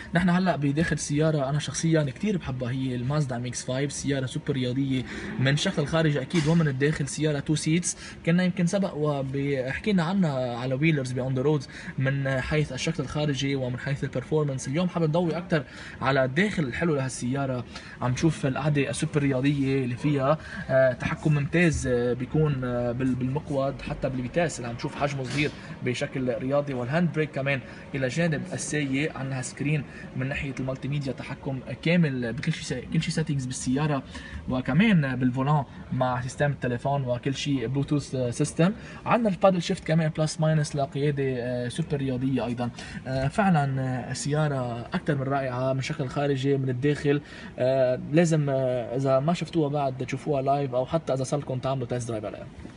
نحن هلا بداخل سياره انا شخصيا كثير بحبها، هي المازدا ميكس 5، سياره سوبر رياضيه من الشكل الخارجي اكيد ومن الداخل. سياره تو سيتس، كنا يمكن سبق وحكينا عنها على ويلرز بي اون ذا رودز من حيث الشكل الخارجي ومن حيث البرفورمانس. اليوم حابب نضوي اكثر على الداخل الحلو لهالسياره. عم نشوف القعده السوبر رياضيه اللي فيها تحكم ممتاز بيكون بالمقود، حتى بالفيتاس اللي عم نشوف حجمه صغير بشكل رياضي، والهاند بريك كمان الى جانب السايق. عندها سكرين من ناحيه المالتي ميديا، تحكم كامل بكل شيء، كل شيء سيتنجز بالسياره، وكمان بالفولان مع سيستم التليفون وكل شيء بلوتوث سيستم. عندنا البادل شيفت كمان بلس ماينس لقياده سوبر رياضيه ايضا. فعلا سياره اكثر من رائعه من شكل خارجي من الداخل. لازم اذا ما شفتوها بعد تشوفوها لايف، او حتى اذا صار لكم تعملوا تيست درايف عليها.